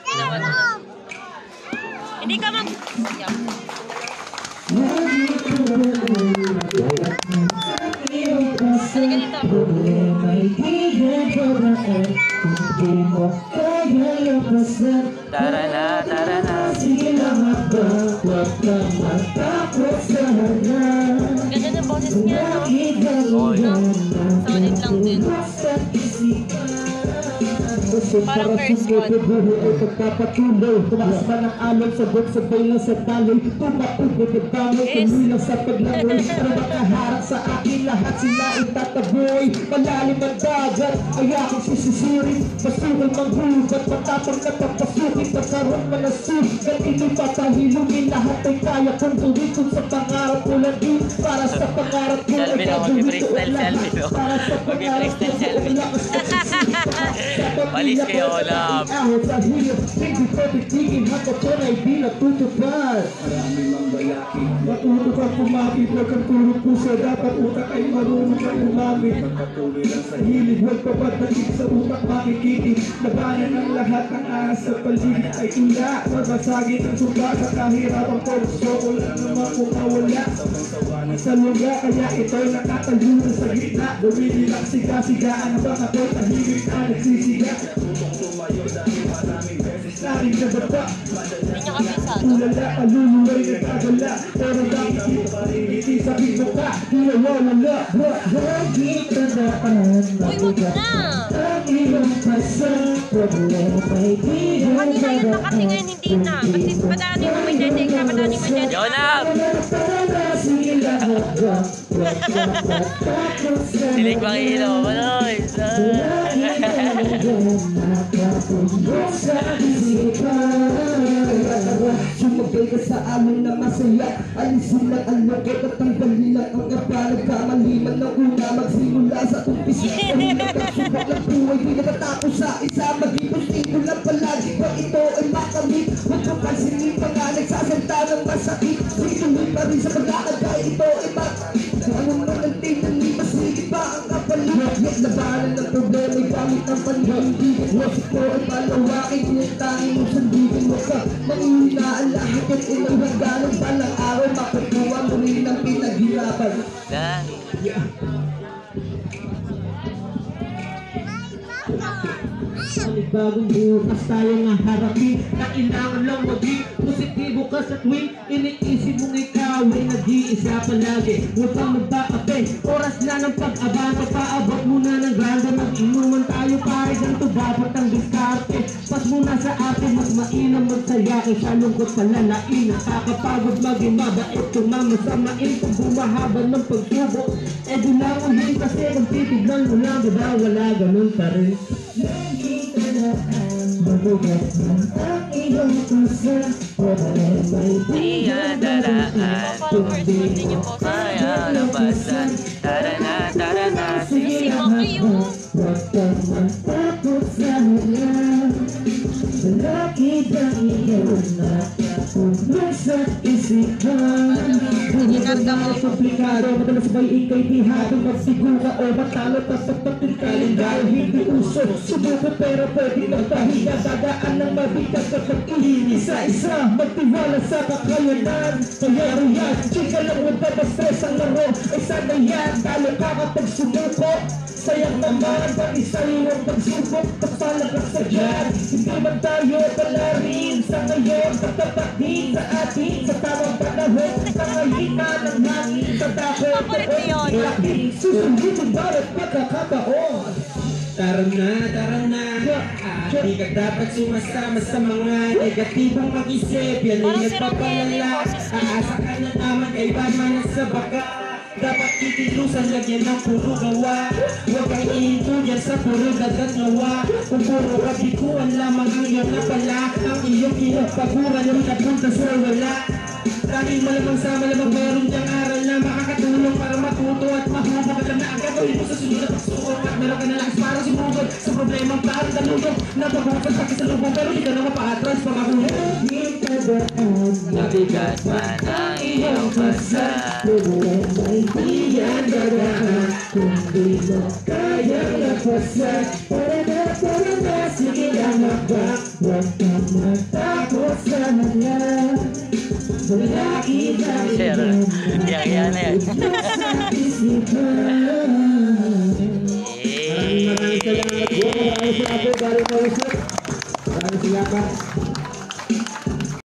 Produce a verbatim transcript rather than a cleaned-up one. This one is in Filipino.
Naman mo na. Hindi ka mag... Yeah. Halika dito. Tara na, tara na. Ganda ng boses niya, no? Oo, yun. Solid lang din. Parang first one. Pagpapatuloy, tumaas man ang alon, sagot sabay lang sa taloy. Tumaupot at tangay, tuloy lang sa paglangoy. Pero makaharap sa akin, lahat sila itataboy. Malalim ang dagat, ay aking sisisirin. Basukal manghugat, matapang na papasukin. Pagkaroon man ang sugat, ito'y patahilungin. Lahat ay kaya kong tuwid kung sa pangarap ko lang din. Para sa pangarap ko ay gagawin ko ang lahat. Para sa pangarap ko ay Palis kayo, Olam. Ahot sa hilot, hindi ko titigil hanggat yun ay di natutupad. Marami mang bayaki, matuto ka kumapit, huwag kang turong puso, dapat utak ay marunong kang umamit. Magpatuloy lang sa hilig, huwag papadagig sa utak makikiti. Labanan ang lahat ng ahas sa paligid ay tula. Magbasagin ang suga sa kahirapang ko, gusto ko lang naman kung mawala. Sa lugar, kaya ito'y nakatalunan sa gitna. Dumidilak siga-sigaan bang ako'y tahimik na nagsisiga. Tutong tumayo dahil maraming beses namin sa bata. Hindi niya kabisado. Tulala, alululoy na kagala. Pero bakit dito pa rin hindi sabi mo ka? Pinawawala, bakit tandaan? Uy, wag na! Ang iyong pasang problema ay di Kanina yun na kasi ngayon hindi na. Kasi padaanin mo may dedek ka, padaanin mo may dedek ka. Olam! Silig pang ilaw, manoy! Sumagay ka sa amin na masaya. Alisin lang ang lukot at tanggalin lang ang kapa. Nagkamaliman ng una magsimula sa umpisa. Mahirap ang subak ng buhay, di nakatapos sa isa. Maging positibo lang palagi pa ito ay makamit. Huwag kang pansinin pa nga nagsasalta ng masakit. Situloy pa rin sa kalakad kahit ito ay makamit. Anong man ang tingnan ni masigit pa ang kapalit. Labanan ng problema ay gamit ang panhindi. Wasip ko ay palawakin, tinatangin mo sandigin mo ka. Mangihinaan lahat at ilang hangganan palang araw. Makukuha mo rin ang pinaghirapan. Dahil Bagong bukas tayo nga harapin. Kailangan lang maging positibo ka sa tuwing iniisip mong ikaw ay nag-iisa palagi. Huwag kang magpakape, oras na ng pag-abang. Papaabot muna ng granda, mag-inuman tayo kahit ang tubapat ang diskarte. Pas muna sa atin, mas mainam magsaya kaysa lungkot palalain. Nakakapagod maging mabait, tumama sa main. Kung bumahaba ng pagsubok, eh dulanguhin kasi kung titignan mo lang, diba wala ganun pa rin. Mabugat ng ang iyong puso, wala may iyadaraan, Kundi kaya labasan. Tara na, tara na, sige na kayo. Huwag kang matakot sa hula. Lagi bang iyong nakapulong sa isipan? Inikarga mo. Komplikado, madalas ba'y ikay bihado? Magsigura o matalo, tapos patingkalin dahil hindi uso. Subuko pero pwede magpahinga. Dadaan ng mabigat kapag ihinis sa isa. Magtiwala sa kakayanan. Kaya riyan, chika lang huwag na stress ang laro. Ay sana yan, talo ka kapag sumuko. Sayang naman, pag-isa yung pagsubok. Kapalag ka sa dyan. Hindi man tayo pala rin sa ngayon. Tatatak din sa atin sa tamang panahon. Sa ngayina ng hangin sa takot. Makulit yun. Susundin yung bawat pagkakataon. Tara na, tara na. Ah, di ka dapat sumasama sa mga negatibong mag-isip. Yan ay nagpapalala. Aasa ka na naman kay Batman sa baka. Dapat titilusan, lagyan ng puro gawa. Huwag kang ihinto dyan sa puro dagat nawa. Kung puro kabikuan lamang ang iyong napala. Ang iyong kinagpaguran yung napunta sa wala. Dahil malamang sa malamang meron diyang aral na makakatulong para matuto at mahubog. Alam na ang gagawin mo sa sunod at pagsuot. At meron ka na lakas para sumugod sa problemang parang talugod. Napabukas pa sa lubong pero hindi ka na mapaatras. Pagkakulit Nabigat man ang iyong basa. May diyan dadaan kung di mo kayang lapasan. Tara na, tara na, sige lang magbak. Huwag kang matakot sa mga lalaki na Sir, yang yan na yan. sa isipan. Maraming maraming salamat po. Maraming salamat po. Maraming salamat. Maraming salamat.